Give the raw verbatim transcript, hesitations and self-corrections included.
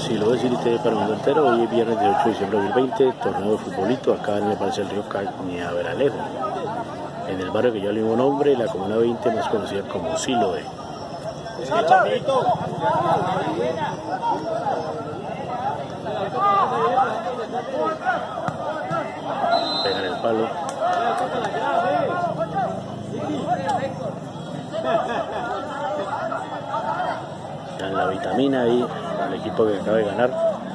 Siloé City para el mundo entero. Hoy es viernes de ocho de diciembre de dos mil veinte, torneo de futbolito acá en el Parque del Río Cañaveralejo, en el barrio que lleva el mismo nombre, la comuna veinte, más conocida como Siloé. Pegan el palo. Dan la vitamina ahí al equipo que acaba de ganar.